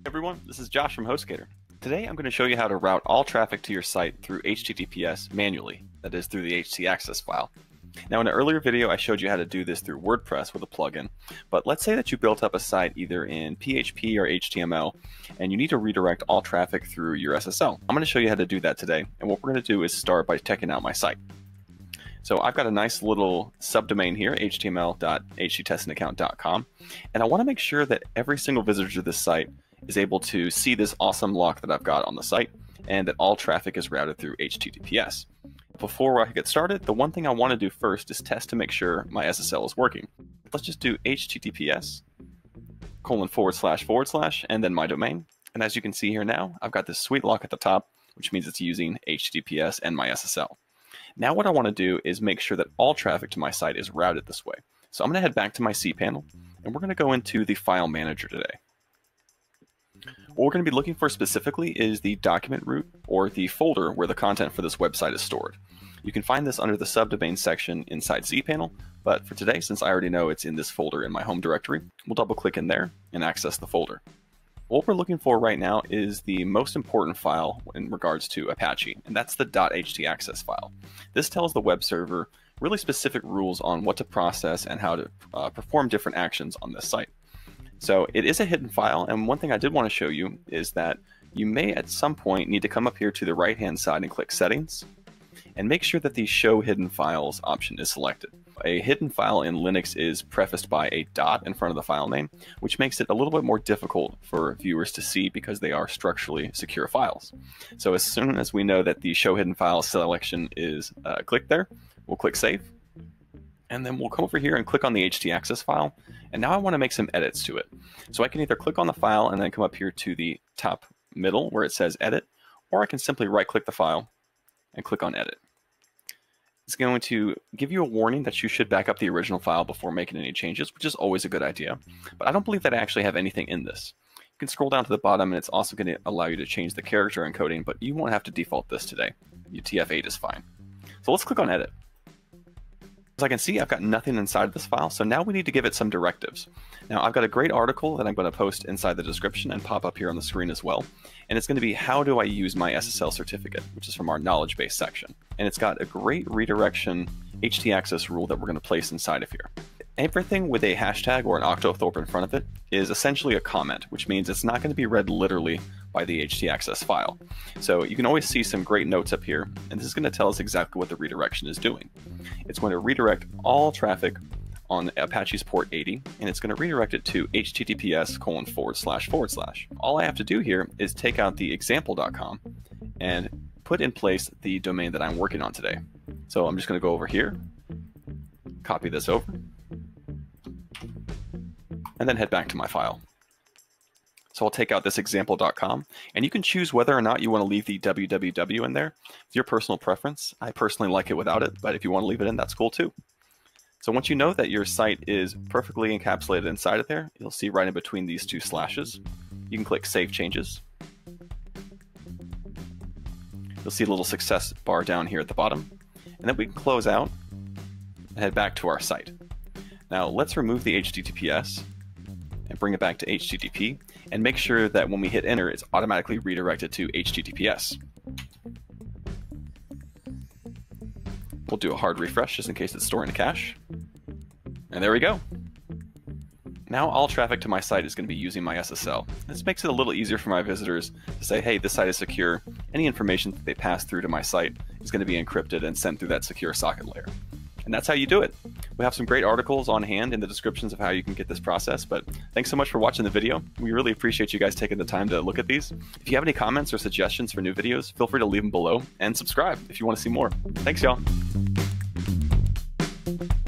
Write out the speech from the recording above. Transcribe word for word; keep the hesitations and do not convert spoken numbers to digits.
Everyone, this is Josh from HostGator. Today I'm going to show you how to route all traffic to your site through H T T P S manually, that is through the htaccess file. Now in an earlier video I showed you how to do this through WordPress with a plugin, but let's say that you built up a site either in P H P or H T M L and you need to redirect all traffic through your S S L. I'm going to show you how to do that today, and what we're going to do is start by checking out my site. So I've got a nice little subdomain here, h t m l dot h t testing account dot com, and I want to make sure that every single visitor to this site is able to see this awesome lock that I've got on the site and that all traffic is routed through H T T P S. Before I get started, the one thing I want to do first is test to make sure my S S L is working. Let's just do H T T P S colon forward slash forward slash and then my domain. And as you can see here now, I've got this sweet lock at the top, which means it's using H T T P S and my S S L. Now what I want to do is make sure that all traffic to my site is routed this way. So I'm going to head back to my cPanel and we're going to go into the file manager today. What we're going to be looking for specifically is the document root or the folder where the content for this website is stored. You can find this under the subdomain section inside cPanel, but for today, since I already know it's in this folder in my home directory, we'll double click in there and access the folder. What we're looking for right now is the most important file in regards to Apache, and that's the .htaccess file. This tells the web server really specific rules on what to process and how to uh, perform different actions on this site. So it is a hidden file, and one thing I did want to show you is that you may at some point need to come up here to the right hand side and click Settings and make sure that the Show Hidden Files option is selected. A hidden file in Linux is prefaced by a dot in front of the file name, which makes it a little bit more difficult for viewers to see because they are structurally secure files. So as soon as we know that the Show Hidden Files selection is uh, clicked there, we'll click Save. And then we'll come over here and click on the htaccess file. And now I want to make some edits to it. So I can either click on the file and then come up here to the top middle where it says Edit, or I can simply right click the file and click on Edit. It's going to give you a warning that you should back up the original file before making any changes, which is always a good idea. But I don't believe that I actually have anything in this. You can scroll down to the bottom and it's also going to allow you to change the character encoding, but you won't have to default this today. Your T F eight is fine. So let's click on Edit. As I can see, I've got nothing inside of this file, so now we need to give it some directives. Now, I've got a great article that I'm going to post inside the description and pop up here on the screen as well. And it's going to be how do I use my S S L certificate, which is from our knowledge base section. And it's got a great redirection htaccess rule that we're going to place inside of here. Everything with a hashtag or an octothorpe in front of it is essentially a comment, which means it's not going to be read literally by the htaccess file. So you can always see some great notes up here, and this is going to tell us exactly what the redirection is doing. It's going to redirect all traffic on Apache's port eighty, and it's going to redirect it to https colon forward slash forward slash. All I have to do here is take out the example dot com and put in place the domain that I'm working on today. So I'm just going to go over here, copy this over, and then head back to my file. So I'll take out this example dot com, and you can choose whether or not you want to leave the www in there. It's your personal preference. I personally like it without it, but if you want to leave it in, that's cool too. So once you know that your site is perfectly encapsulated inside of there, you'll see right in between these two slashes, you can click Save Changes. You'll see a little success bar down here at the bottom, and then we can close out and head back to our site. Now let's remove the H T T P S and bring it back to H T T P, and make sure that when we hit enter, it's automatically redirected to H T T P S. We'll do a hard refresh just in case it's storing a cache. And there we go. Now all traffic to my site is going to be using my S S L. This makes it a little easier for my visitors to say, hey, this site is secure. Any information that they pass through to my site is going to be encrypted and sent through that secure socket layer. And that's how you do it. We have some great articles on hand in the descriptions of how you can get this process, but thanks so much for watching the video. We really appreciate you guys taking the time to look at these. If you have any comments or suggestions for new videos, feel free to leave them below and subscribe if you want to see more. Thanks, y'all.